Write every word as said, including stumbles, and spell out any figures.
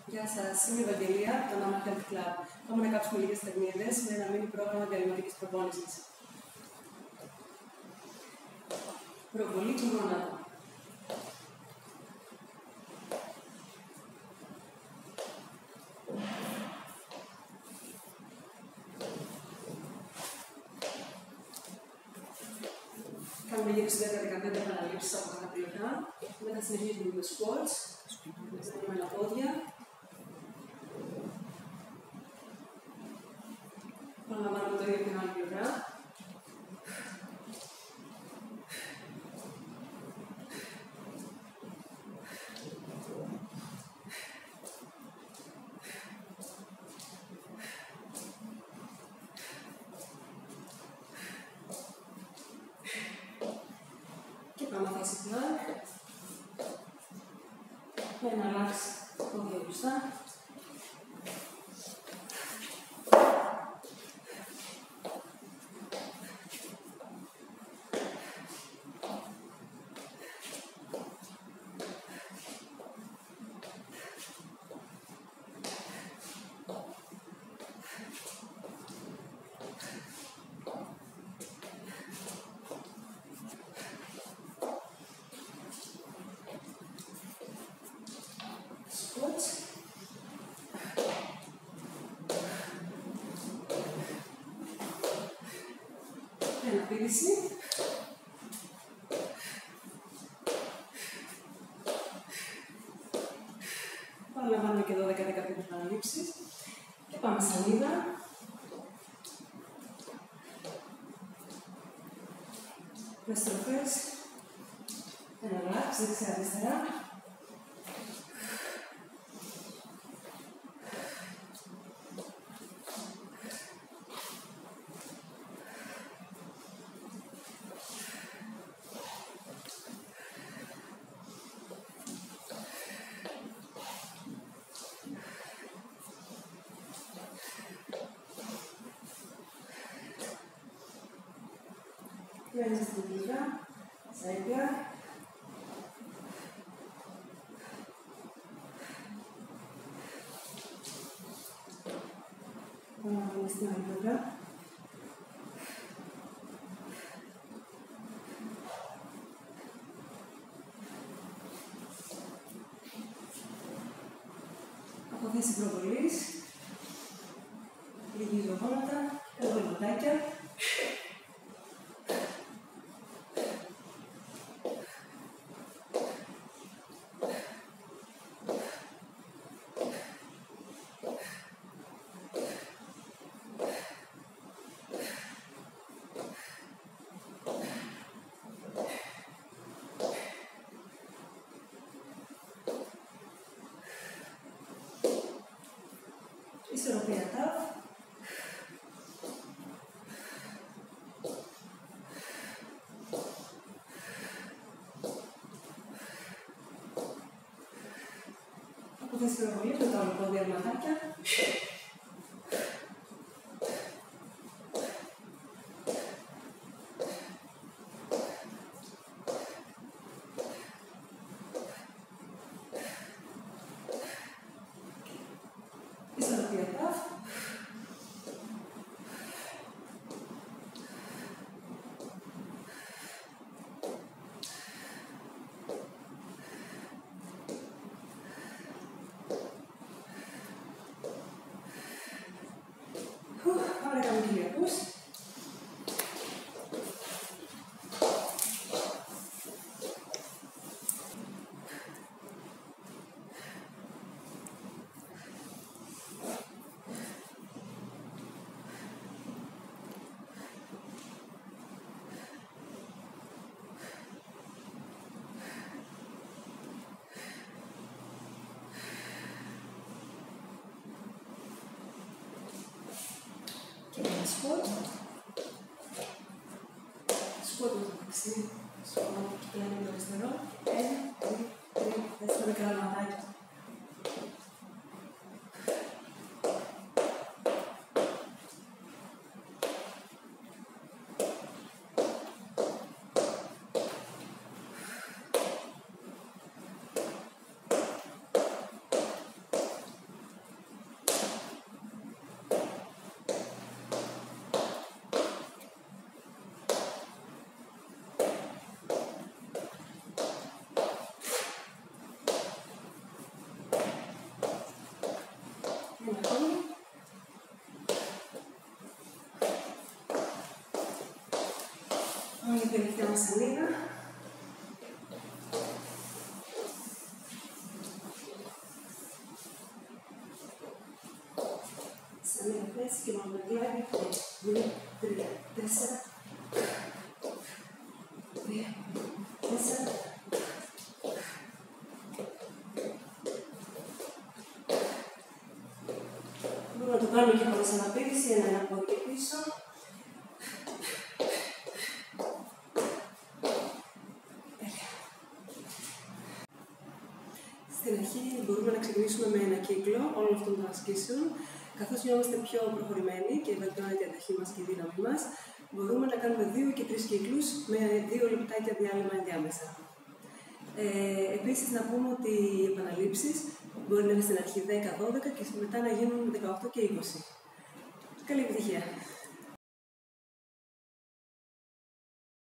Γεια σας, είμαι η Ευαγγελία από το Mama Health Club. Πάμε να κάψουμε λίγες τεχνίδες με ένα μίνι πρόγραμμα διαλυματικής προπόνησης. Προβολή του γόνατου. Κάνουμε γύρω στις δέκα με δεκαπέντε επαναλήψεις από κάθε πλευρά. Μετά συνεχίζουμε με squats, με στραμμένα πόδια. Παραλαμβάνουμε το ίδιο από την άλλη πλευρά. Και πάμε θέση plank. Με ένα relax πόδια μπροστά. Αναπήδηση. Παραλαμβάνουμε και δώδεκα με δεκαπέντε επαναλήψεις. Και πάμε σανίδα. Με στροφές. Ένα relax, δεξιά-αριστερά. Μένεις στην πληγά, σάιπλα. Πάμε στην άλλη πλευρά. Από θέση προβολής. Λυγίζω γόνατα, εδώ γονατάκια. Ισορροπία ταφ. Από θέση προβολής με τα ολοπόδια ματάκια. Ισορροπία ταφ. Πάμε να κάνουμε κυλιακούς. Και ένα σκοτ. Σκοτ με το δεξί. Σκοτ και πλέον με το αριστερό. Ένα, δύο, τρία, τέσσερα μικρά ματάκια. την τελευταία μας σανίδα. Σανίδα θέση και μόνο με κλάδι. Δύο, τρία, τέσσερα. Τρία, τέσσερα. Μπορούμε να το κάνουμε και χωρίς αναπήδηση, ένα πόδι και πίσω. Στην αρχή μπορούμε να ξεκινήσουμε με ένα κύκλο όλων αυτών των ασκήσεων. Καθώς νιώμαστε πιο προχωρημένοι και βελτιώνεται η αντοχή μας και η δύναμη μας, μπορούμε να κάνουμε δύο και τρεις κύκλους με δύο λεπτάκια διάλειμμα ενδιάμεσα. Ε, επίσης, να πούμε ότι οι επαναλήψεις μπορεί να είναι στην αρχή δέκα δώδεκα και μετά να γίνουν δεκαοκτώ και είκοσι. Καλή επιτυχία!